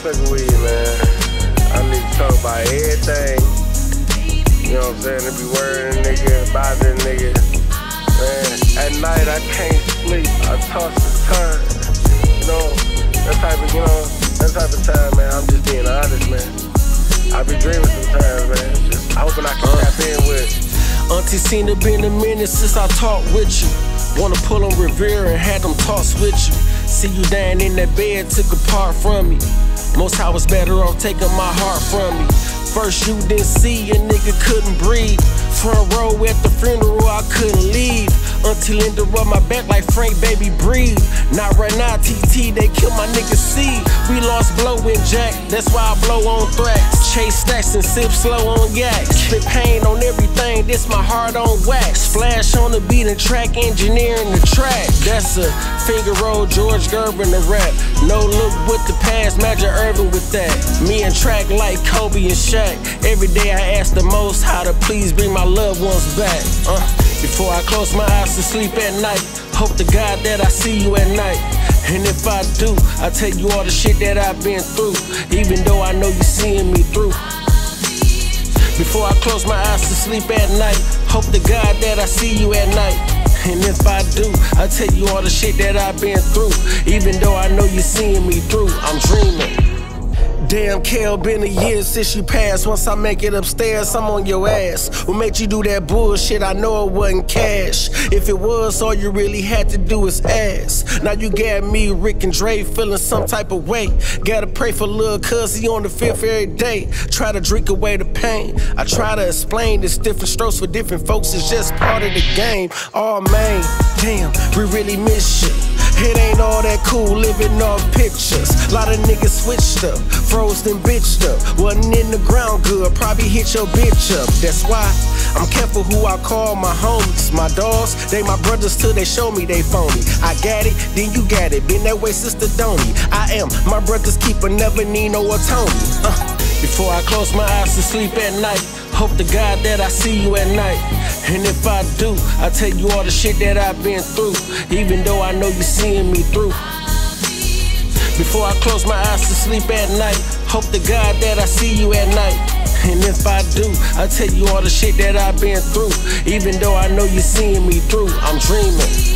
motherfucking weed, man. I need to talk about everything. You know what I'm saying? To be worrying nigga, bothering nigga. Man, at night I can't sleep. I toss and turn. You know, that type of time, man. I'm just being honest, man. I be dreaming sometimes, man. Just hoping I can tap in with it. Auntie seen it been a minute since I talked with you. Wanna pull on Rivera and had them talks with you. See you down in that bed, took a part from me. Most I was better off taking my heart from me. First you didn't see, a nigga couldn't breathe. Front row at the funeral, I couldn't leave. Auntie Linda rubbed my back like Frank, baby, breathe. Not right now, TT, they killed my nigga C. We lost Blow and Jack, that's why I blow on thrax. Chase stacks and sip slow on yak. Spit pain on everything, this my heart on wax. Splash on the beat and track engineering the track. That's a finger roll, George Gervin the rap. No look with the past, Magic Irvin with that. Me and track like Kobe and Shaq. Every day I ask the Most High to please bring my loved ones back. Before I close my eyes to sleep at night, hope to God that I see you at night. And if I do, I tell you all the shit that I've been through, even though I know you're seeing me through. Before I close my eyes to sleep at night, hope to God that I see you at night. And if I do, I tell you all the shit that I've been through, even though I know you're seeing me through. I'm dreaming. Damn, Kel, been a year since you passed. Once I make it upstairs, I'm on your ass. What made you do that bullshit? I know it wasn't cash. If it was, all you really had to do is ask. Now you got me, Rick and Dre, feeling some type of way. Gotta pray for lil' cuz he on the fifth every day. Try to drink away the pain. I try to explain this different strokes for different folks. It's just part of the game. Oh man, damn, we really miss you. It ain't all that cool living off pictures. Lot of niggas switched up, frozen bitched up. Wasn't in the ground good, probably hit your bitch up. That's why I'm careful who I call my homies. My dogs, they my brothers till they show me they phony. I got it, then you got it. Been that way, sister Donnie. I am my brother's keeper, never need no attorney. Before I close my eyes to sleep at night, hope to God that I see you at night. And if I do, I tell you all the shit that I've been through, even though I know you're seeing me through. Before I close my eyes to sleep at night, hope to God that I see you at night. And if I do, I tell you all the shit that I've been through, even though I know you're seeing me through. I'm dreaming.